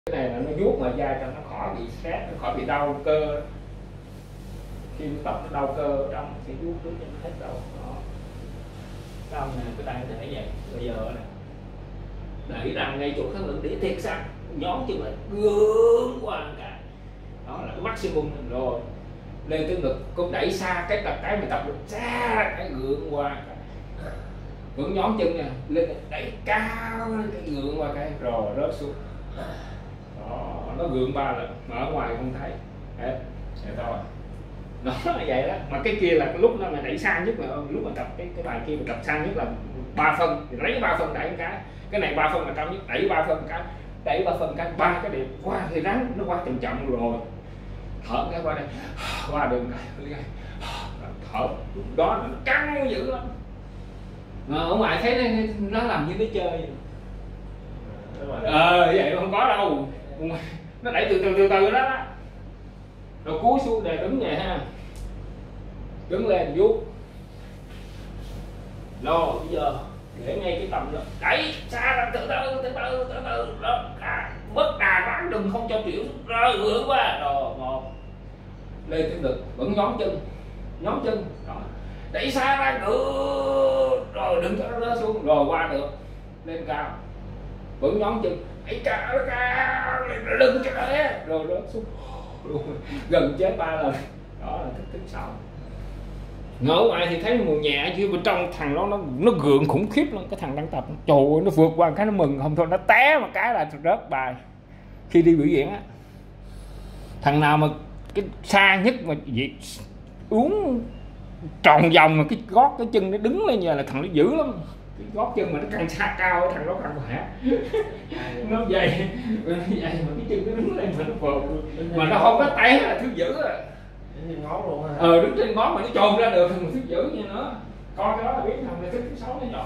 Cái này là nó vuốt ngoài da cho nó khỏi bị stress, nó khỏi bị đau cơ. Khi tập nó đau cơ trong sẽ vuốt cho nó hết đau. Đó. Cái ông này cái tay nó để vậy, bây giờ này đẩy ra ngay chỗ kháng lực để thiệt sắc, nhón chân lại gương qua cái đó là cái maximum rồi. Lên tới ngực cũng đẩy xa cái mình tập được xa cái gượng qua cái. Vẫn nhón chân nè, lên đẩy cao cái gượng qua cái rồi rớt xuống. Đó, nó gượng 3 lần mà ở ngoài không thấy. Đấy, thôi. Nó là vậy đó, mà cái kia là cái lúc nó mà đẩy xa nhất, là lúc mà tập cái bài kia mình tập xa nhất là 3 phân, thì lấy 3 phân đẩy một cái này 3 phân là cao nhất, đẩy 3 phân cái, đẩy 3 phân cái, 3 cái điểm qua thì rắn nó qua chậm chậm rồi thở cái qua đây, qua đường này thở, đó là nó căng dữ lắm. Mà ở ngoài thấy nó làm như nó chơi vậy không có đâu, nó đẩy từ từ đó, rồi cúi xuống để đứng vậy ha, đứng lên vuốt rồi bây giờ để ngay cái tầm đó đẩy xa ra từ từ đó, mất đà bán đừng không cho triệu rồi gượng quá rồi một lên cái ngực vẫn nhón chân đó. Đẩy xa ra rồi đừng cho nó xuống rồi qua được lên cao vẫn nhón chân đẩy cao đừng cho nó rồi rớt xuống gần chết 3 lần. Đó là thức thứ 6. Ngỡ ngoài thì thấy mùi nhẹ chứ bên trong thằng nó gượng khủng khiếp luôn. Cái thằng đang tập trời ơi, nó vượt qua cái nó mừng không thôi nó té một cái là rớt bài khi đi biểu diễn á. Thằng nào mà cái xa nhất mà gì uống tròn vòng mà cái gót cái chân nó đứng lên giờ là thằng nó dữ lắm. Cái gót chân mà nó càng xa cao thằng đó càng khỏe. Nó vậy mà cái chân nó đứng lên mà nó vượt mà nó không có té là thứ dữ rồi. Đứng trên ngón luôn á. Đứng trên ngón mà nó chồn ra được thì thứ dữ như nó. Coi cái đó là biết thằng này thức thứ 6 nó giỏi.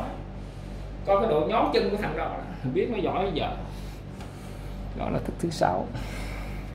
Coi cái độ nhón chân của thằng đó là biết nó giỏi giờ. Đó là thức thứ 6.